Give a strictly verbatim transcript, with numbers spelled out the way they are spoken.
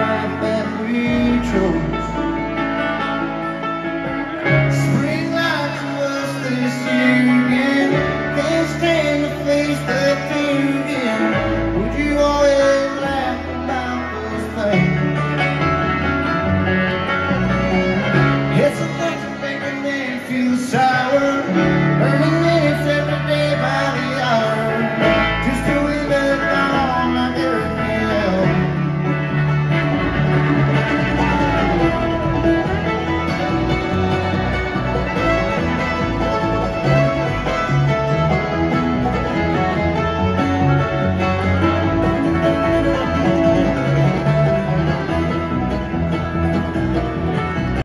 life that we chose. Spring like it was this year again. Can't stand to face the thing.